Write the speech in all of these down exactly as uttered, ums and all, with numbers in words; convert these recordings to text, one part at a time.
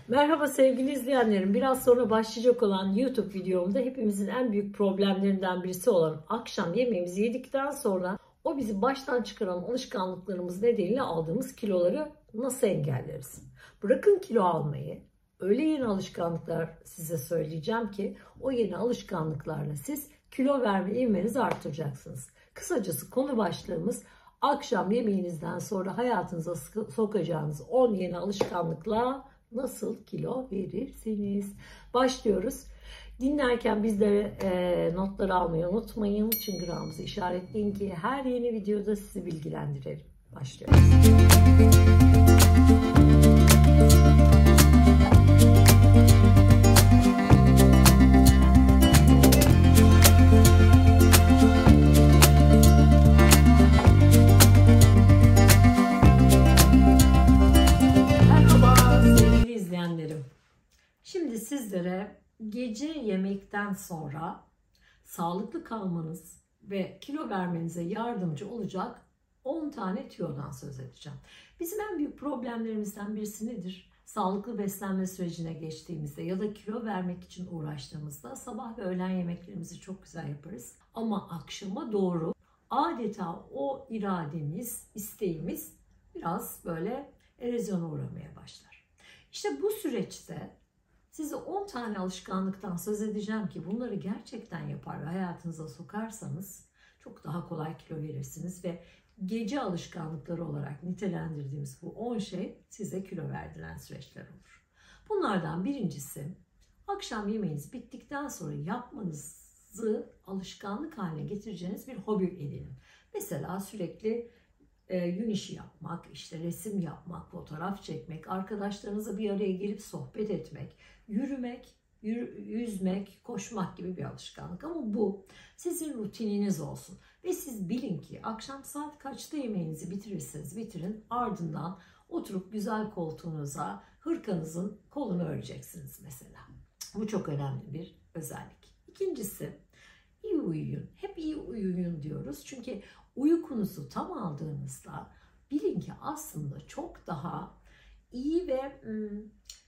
Merhaba sevgili izleyenlerim. Biraz sonra başlayacak olan YouTube videomda hepimizin en büyük problemlerinden birisi olan akşam yemeğimizi yedikten sonra o bizi baştan çıkaran alışkanlıklarımız nedeniyle aldığımız kiloları nasıl engelleriz? Bırakın kilo almayı, öyle yeni alışkanlıklar size söyleyeceğim ki o yeni alışkanlıklarla siz kilo verme ivmenizi artıracaksınız. Kısacası konu başlığımız akşam yemeğinizden sonra hayatınıza sokacağınız on yeni alışkanlıkla nasıl kilo verirsiniz? Başlıyoruz. Dinlerken bizlere e, notları almayı unutmayın. Çıngırağımızı işaretleyin ki her yeni videoda sizi bilgilendirelim. Başlıyoruz. Şimdi sizlere gece yemekten sonra sağlıklı kalmanız ve kilo vermenize yardımcı olacak on tane tüyodan söz edeceğim. Bizim en büyük problemlerimizden birisi nedir? Sağlıklı beslenme sürecine geçtiğimizde ya da kilo vermek için uğraştığımızda sabah ve öğlen yemeklerimizi çok güzel yaparız. Ama akşama doğru adeta o irademiz, isteğimiz biraz böyle erozyona uğramaya başlar. İşte bu süreçte size on tane alışkanlıktan söz edeceğim ki bunları gerçekten yapar ve hayatınıza sokarsanız çok daha kolay kilo verirsiniz ve gece alışkanlıkları olarak nitelendirdiğimiz bu on şey size kilo verdiren süreçler olur. Bunlardan birincisi akşam yemeğiniz bittikten sonra yapmanızı alışkanlık haline getireceğiniz bir hobi edinin. Mesela sürekli E, gün işi yapmak, işte resim yapmak, fotoğraf çekmek, arkadaşlarınızla bir araya gelip sohbet etmek, yürümek, yürü, yüzmek, koşmak gibi bir alışkanlık. Ama bu sizin rutininiz olsun. Ve siz bilin ki akşam saat kaçta yemeğinizi bitirirseniz bitirin, ardından oturup güzel koltuğunuza hırkanızın kolunu öreceksiniz mesela. Bu çok önemli bir özellik. İkincisi, iyi uyuyun. Hep iyi uyuyun diyoruz. Çünkü uykunuzu tam aldığınızda bilin ki aslında çok daha iyi ve ım,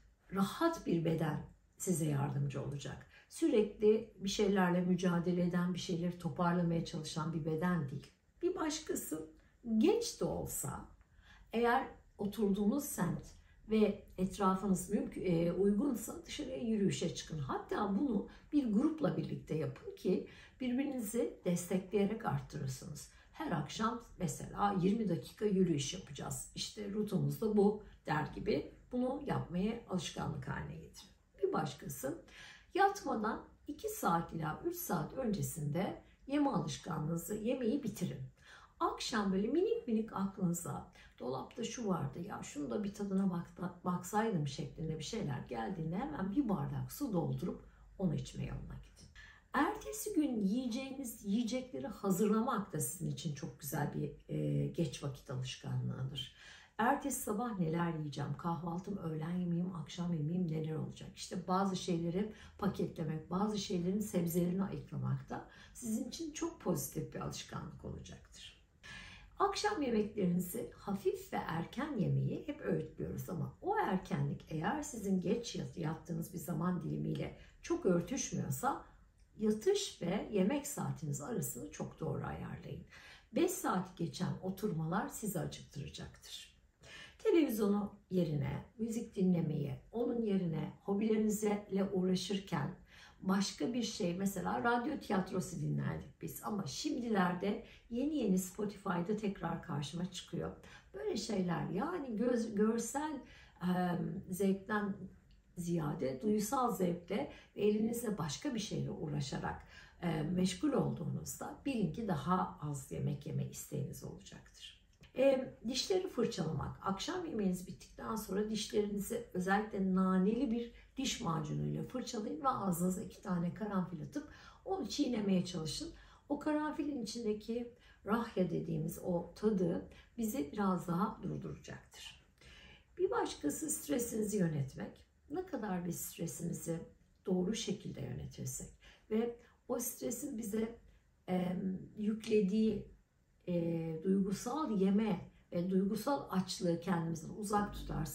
rahat bir beden size yardımcı olacak. Sürekli bir şeylerle mücadele eden, bir şeyleri toparlamaya çalışan bir beden değil. Bir başkası genç de olsa eğer oturduğunuz semt ve etrafınız mümkün, e, uygunsa dışarıya yürüyüşe çıkın. Hatta bunu bir grupla birlikte yapın ki birbirinizi destekleyerek arttırırsınız. Her akşam mesela yirmi dakika yürüyüş yapacağız. İşte rotamız da bu der gibi bunu yapmaya alışkanlık haline getirin. Bir başkası yatmadan iki saat ila üç saat öncesinde yeme alışkanlığınızı, yemeği bitirin. Akşam böyle minik minik aklınıza dolapta şu vardı ya şunu da bir tadına bak, baksaydım şeklinde bir şeyler geldiğinde hemen bir bardak su doldurup onu içme yoluna gidin. Ertesi gün yiyeceğiniz yiyecekleri hazırlamak da sizin için çok güzel bir e, geç vakit alışkanlığıdır. Ertesi sabah neler yiyeceğim, kahvaltım, öğlen yemeğim, akşam yemeğim neler olacak? İşte bazı şeyleri paketlemek, bazı şeylerin sebzelerini ayıklamak da sizin için çok pozitif bir alışkanlık olacaktır. Akşam yemeklerinizi hafif ve erken yemeyi hep öğütlüyoruz ama o erkenlik eğer sizin geç yattığınız bir zaman dilimiyle çok örtüşmüyorsa yatış ve yemek saatiniz arasını çok doğru ayarlayın. beş saat geçen oturmalar sizi acıktıracaktır. Televizyonu yerine müzik dinlemeyi, onun yerine hobilerinizle uğraşırken başka bir şey, mesela radyo tiyatrosu dinlerdik biz ama şimdilerde yeni yeni Spotify'da tekrar karşıma çıkıyor. Böyle şeyler yani göz, görsel e, zevkten ziyade duysal zevkle ve elinizle başka bir şeyle uğraşarak e, meşgul olduğunuzda bilin ki daha az yemek yeme isteğiniz olacaktır. E, dişleri fırçalamak. Akşam yemeğiniz bittikten sonra dişlerinizi özellikle naneli bir diş macunuyla fırçalayın ve ağzınıza iki tane karanfil atıp onu çiğnemeye çalışın. O karanfilin içindeki rahya dediğimiz o tadı bizi biraz daha durduracaktır. Bir başkası stresinizi yönetmek. Ne kadar biz stresimizi doğru şekilde yönetirsek ve o stresin bize e, yüklediği e, duygusal yeme ve duygusal açlığı kendimizden uzak tutarsak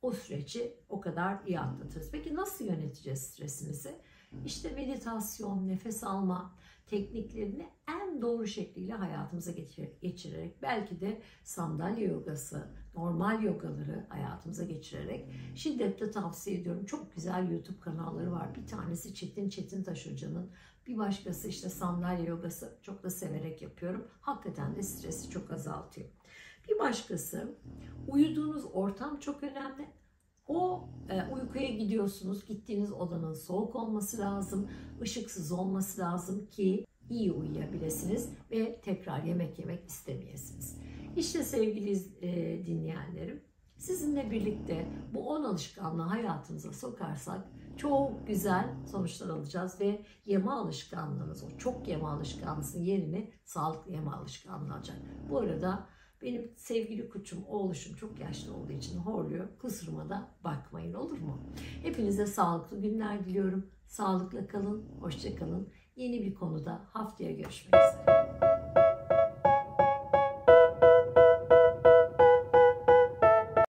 o süreci o kadar iyi atlatırız. Peki nasıl yöneteceğiz stresimizi? İşte meditasyon, nefes alma tekniklerini en doğru şekliyle hayatımıza geçirerek, belki de sandalye yogası, normal yogaları hayatımıza geçirerek şiddetle tavsiye ediyorum. Çok güzel YouTube kanalları var. Bir tanesi Çetin Çetintaş Hoca'nın, bir başkası işte sandalye yogası, çok da severek yapıyorum. Hakikaten de stresi çok azaltıyor. Bir başkası, uyuduğunuz ortam çok önemli. O e, uykuya gidiyorsunuz, gittiğiniz odanın soğuk olması lazım, ışıksız olması lazım ki iyi uyuyabilirsiniz ve tekrar yemek yemek istemeyesiniz. İşte sevgili e, dinleyenlerim, sizinle birlikte bu on alışkanlığı hayatımıza sokarsak çok güzel sonuçlar alacağız ve yeme alışkanlığınız, o çok yeme alışkanlığınızın yerini sağlıklı yeme alışkanlığı alacak. Bu arada benim sevgili kuçum, oğluşum çok yaşlı olduğu için horluyor. Kusuruma da bakmayın, olur mu? Hepinize sağlıklı günler diliyorum. Sağlıkla kalın, hoşça kalın. Yeni bir konuda haftaya görüşmek üzere.